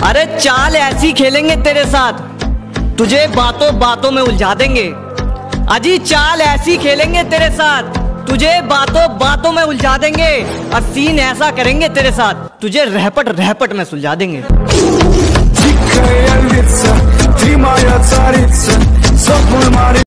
अरे चाल ऐसी खेलेंगे तेरे साथ, तुझे बातों बातों में उलझा देंगे। अजी चाल ऐसी खेलेंगे तेरे साथ, तुझे बातों बातों में उलझा देंगे। और सीन ऐसा करेंगे तेरे साथ, तुझे रहपट रहपट में सुलझा देंगे।